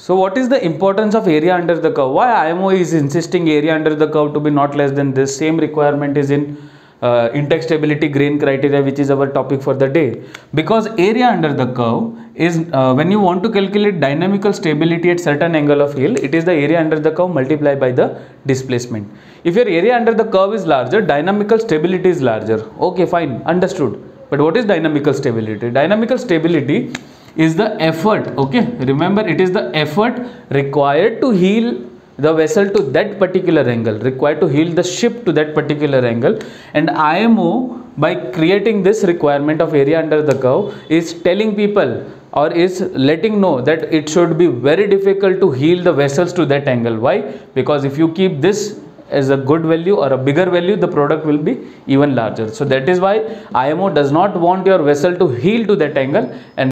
So what is the importance of area under the curve? Why IMO is insisting area under the curve to be not less than this? Same requirement is in intact stability grain criteria, which is our topic for the day. Because area under the curve is when you want to calculate dynamical stability at certain angle of yield, it is the area under the curve multiplied by the displacement. If your area under the curve is larger, dynamical stability is larger. Okay, fine, understood. But what is dynamical stability? Dynamical stability is the effort, okay, remember, it is the effort required to heel the vessel to that particular angle, required to heel the ship to that particular angle. And IMO, by creating this requirement of area under the curve, is telling people or is letting know that it should be very difficult to heel the vessels to that angle. Why? Because if you keep this as a good value or a bigger value, the product will be even larger. So that is why IMO does not want your vessel to heel to that angle, and